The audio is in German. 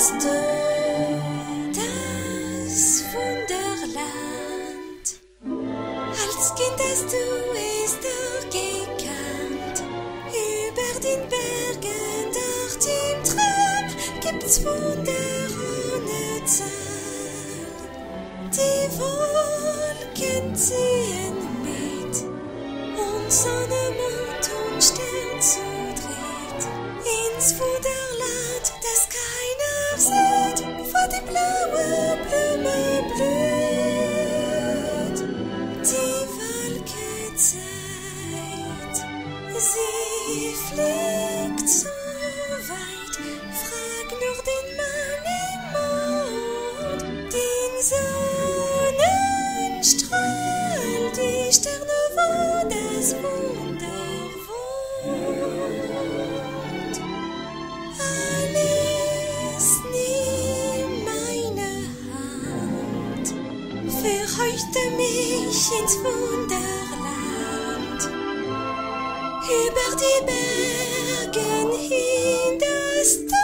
Kennst du das Wunderland? Als Kind hast du es doch gekannt. Über den Bergen, dort im Traum, gibt's Wunder ohne Zahl. Die Wolken ziehen mit und Sonne, Mond und Stern zu dritt ins Wunderland, das keiner sieht, wo die blaue Blume blüht. Die Wolke zeigt, sie fliegt so weit, frag nur den Mann im Mond, den Sonnenstrahl, die Sterne, wo das Wunder wohnt. Alles nimm meine Hand, verheuchte mich ins Wunderland, über die Bergen hin das